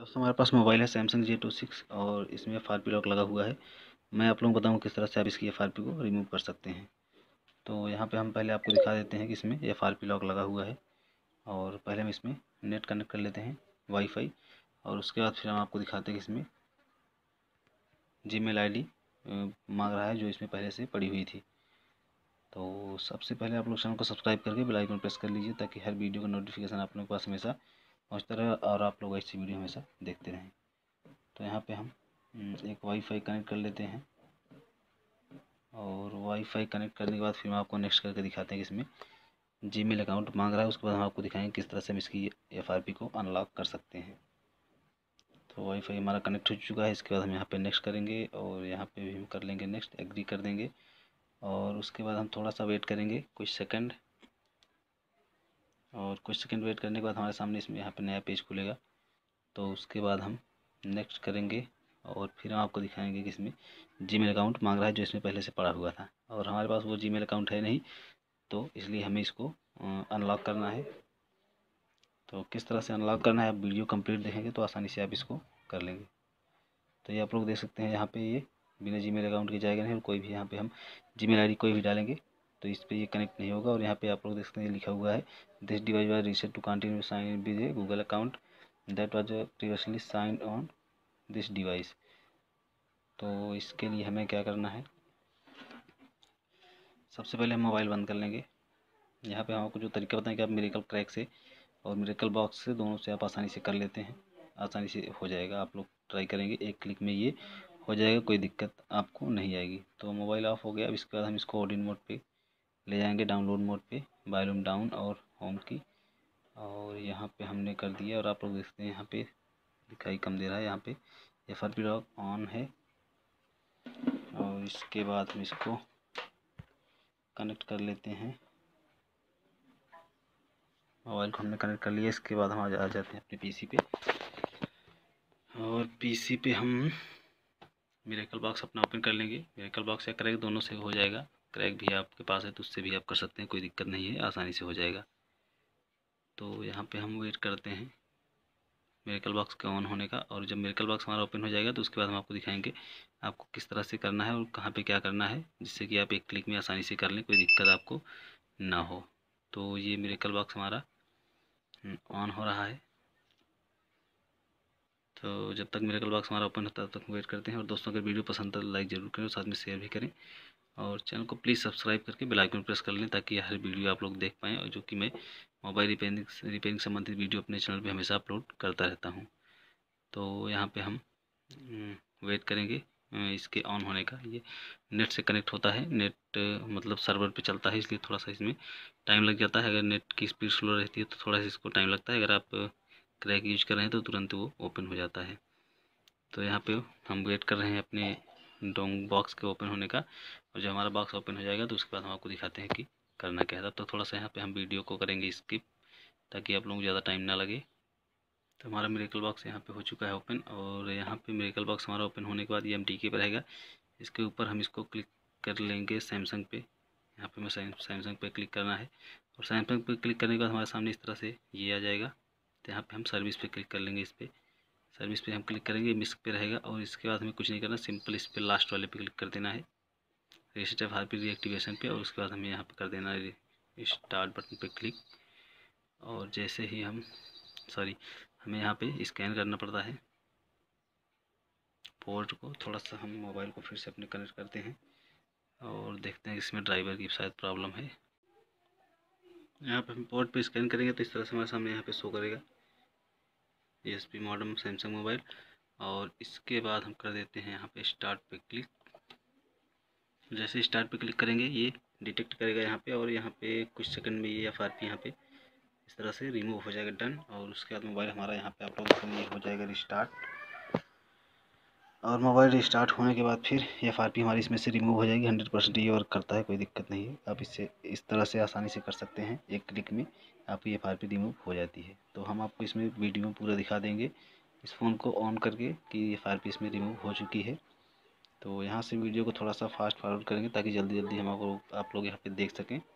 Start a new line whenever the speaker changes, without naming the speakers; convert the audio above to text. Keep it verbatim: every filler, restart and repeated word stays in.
दोस्तों हमारे पास मोबाइल है सैमसंग जे टू सिक्स और इसमें एफ आर पी लॉक लगा हुआ है। मैं आप लोगों को बताऊँ किस तरह से आप इसकी एफ आर पी को रिमूव कर सकते हैं। तो यहाँ पे हम पहले आपको दिखा देते हैं कि इसमें एफ आर पी लॉक लगा हुआ है। और पहले हम इसमें नेट कनेक्ट कर लेते हैं वाईफाई, और उसके बाद फिर हम आपको दिखाते हैं कि इसमें जी मेल आई डी मांग रहा है जो इसमें पहले से पड़ी हुई थी। तो सबसे पहले आप लोग चैनल को सब्सक्राइब करके बेल आइकन प्रेस कर लीजिए ताकि हर वीडियो का नोटिफिकेशन आप लोगों के पास हमेशा पहुँचता रहे और आप लोग ऐसी वीडियो हमेशा देखते रहें। तो यहाँ पे हम एक वाईफाई कनेक्ट कर लेते हैं, और वाईफाई कनेक्ट करने के बाद फिर हम आपको नेक्स्ट करके दिखाते हैं कि इसमें जीमेल अकाउंट मांग रहा है। उसके बाद हम आपको दिखाएंगे किस तरह से हम इसकी एफआरपी को अनलॉक कर सकते हैं। तो वाईफाई हमारा कनेक्ट हो चुका है। इसके बाद हम यहाँ पे नेक्स्ट करेंगे और यहाँ पे भी हम कर लेंगे नेक्स्ट, एग्री कर देंगे। और उसके बाद हम थोड़ा सा वेट करेंगे कुछ सेकंड, और कुछ सेकंड वेट करने के बाद हमारे सामने इसमें यहाँ पे नया पेज खुलेगा। तो उसके बाद हम नेक्स्ट करेंगे और फिर हम आपको दिखाएंगे कि इसमें जीमेल अकाउंट मांग रहा है जो इसमें पहले से पड़ा हुआ था, और हमारे पास वो जीमेल अकाउंट है नहीं, तो इसलिए हमें इसको अनलॉक करना है। तो किस तरह से अनलॉक करना है आप वीडियो कंप्लीट देखेंगे तो आसानी से आप इसको कर लेंगे। तो ये आप लोग देख सकते हैं यहाँ पे ये बिना जीमेल अकाउंट के जाएगा नहीं, और कोई भी यहाँ पे हम जीमेल आईडी कोई भी डालेंगे तो इस पर ये कनेक्ट नहीं होगा। और यहाँ पे आप लोग देख सकते हैं लिखा हुआ है this device was reset to continue sign with a Google account that was previously sign on this device. तो इसके लिए हमें क्या करना है, सबसे पहले हम मोबाइल बंद कर लेंगे। यहाँ पे हम आपको जो तरीका बताएं कि आप मिरेकल क्रैक से और मिरेकल बॉक्स से दोनों से आप आसानी से कर लेते हैं, आसानी से हो जाएगा। आप लोग ट्राई करेंगे एक क्लिक में ये हो जाएगा, कोई दिक्कत आपको नहीं आएगी। तो मोबाइल ऑफ हो गया। अब इसके बाद हम इसको ऑडियन मोड पे ले जाएंगे, डाउनलोड मोड पे, वॉल्यूम डाउन और होम की, और यहाँ पे हमने कर दिया। और आप लोग देखते हैं यहाँ पे दिखाई कम दे रहा है, यहाँ पे F R P lock on है। और इसके बाद हम इसको कनेक्ट कर लेते हैं, मोबाइल को हमने कनेक्ट कर लिया। इसके बाद हम आ जाते हैं अपने पीसी पे, और पीसी पे हम मिरेकल बॉक्स अपना ओपन कर लेंगे। मिरेकल बॉक्स या क्रैक दोनों से हो जाएगा, क्रैक भी आपके पास है तो उससे भी आप कर सकते हैं, कोई दिक्कत नहीं है, आसानी से हो जाएगा। तो यहाँ पे हम वेट करते हैं मिरेकल बॉक्स के ऑन होने का, और जब मिरेकल बॉक्स हमारा ओपन हो जाएगा तो उसके बाद हम आपको दिखाएंगे आपको किस तरह से करना है और कहाँ पे क्या करना है, जिससे कि आप एक क्लिक में आसानी से कर लें, कोई दिक्कत आपको ना हो। तो ये मिरेकल बॉक्स हमारा ऑन हो रहा है। तो जब तक मिरेकल बॉक्स हमारा ओपन होता है तब तक वेट करते हैं। और दोस्तों अगर वीडियो पसंद है तो लाइक ज़रूर करें और साथ में शेयर भी करें, और चैनल को प्लीज़ सब्सक्राइब करके बेल आइकन प्रेस कर लें ताकि हर वीडियो आप लोग देख पाएँ, और जो कि मैं मोबाइल रिपेयरिंग रिपेयरिंग संबंधित वीडियो अपने चैनल पे हमेशा अपलोड करता रहता हूँ। तो यहाँ पे हम वेट करेंगे इसके ऑन होने का। ये नेट से कनेक्ट होता है, नेट मतलब सर्वर पे चलता है, इसलिए थोड़ा सा इसमें टाइम लग जाता है। अगर नेट की स्पीड स्लो रहती है तो थोड़ा सा इसको टाइम लगता है, अगर आप क्रैक यूज कर रहे हैं तो तुरंत वो ओपन हो जाता है। तो यहाँ पे हम वेट कर रहे हैं अपने डोंग बॉक्स के ओपन होने का, और जब हमारा बॉक्स ओपन हो जाएगा तो उसके बाद हम आपको दिखाते हैं कि करना क्या है। तो थोड़ा सा यहाँ पे हम वीडियो को करेंगे स्किप ताकि आप लोगों को ज़्यादा टाइम ना लगे। तो हमारा मिरेकल बॉक्स यहाँ पे हो चुका है ओपन, और यहाँ पे मिरेकल बॉक्स हमारा ओपन होने के बाद ये एम टी के पर रहेगा। इसके ऊपर हम इसको क्लिक कर लेंगे सैमसंग पे, यहाँ पे मैं सैमसंग पे क्लिक करना है, और सैमसंग पे क्लिक करने के बाद हमारे सामने इस तरह से ये आ जाएगा। तो यहाँ पे हम सर्विस पे क्लिक कर लेंगे, इस पर सर्विस पे हम क्लिक करेंगे, मिस्क पे रहेगा, और इसके बाद हमें कुछ नहीं करना, सिंपल इस पर लास्ट वाले पे क्लिक कर देना है, reset F R P reactivation पे, और उसके बाद हमें यहाँ पे कर देना है स्टार्ट बटन पे क्लिक। और जैसे ही हम सॉरी हमें यहाँ पे स्कैन करना पड़ता है पोर्ट को। थोड़ा सा हम मोबाइल को फिर से अपने कनेक्ट करते हैं और देखते हैं इसमें ड्राइवर की शायद प्रॉब्लम है। यहाँ पे हम पोर्ट पे स्कैन करेंगे तो इस तरह से हमारे सामने यहाँ पे शो करेगा A S P modem Samsung mobile, और इसके बाद हम कर देते हैं यहाँ पे स्टार्ट पे क्लिक। जैसे स्टार्ट पे क्लिक करेंगे ये डिटेक्ट करेगा यहाँ पे, और यहाँ पे कुछ सेकंड में ये एफ आर पी यहाँ पे इस तरह से रिमूव हो जाएगा, डन। और उसके बाद मोबाइल हमारा यहाँ पे आप लोगों के लिए हो जाएगा रिस्टार्ट, और मोबाइल रिस्टार्ट होने के बाद फिर एफ आर पी हमारी इसमें से रिमूव हो जाएगी। हंड्रेड परसेंट ये वर्क करता है, कोई दिक्कत नहीं है। आप इससे इस तरह से आसानी से कर सकते हैं, एक क्लिक में आपकी एफ आर पी रिमूव हो जाती है। तो हम आपको इसमें वीडियो में पूरा दिखा देंगे इस फ़ोन को ऑन करके कि एफ आर पी इसमें रिमूव हो चुकी है। तो यहाँ से वीडियो को थोड़ा सा फास्ट फॉरवर्ड करेंगे ताकि जल्दी जल्दी हम आपको आप लोग यहाँ पे देख सकें।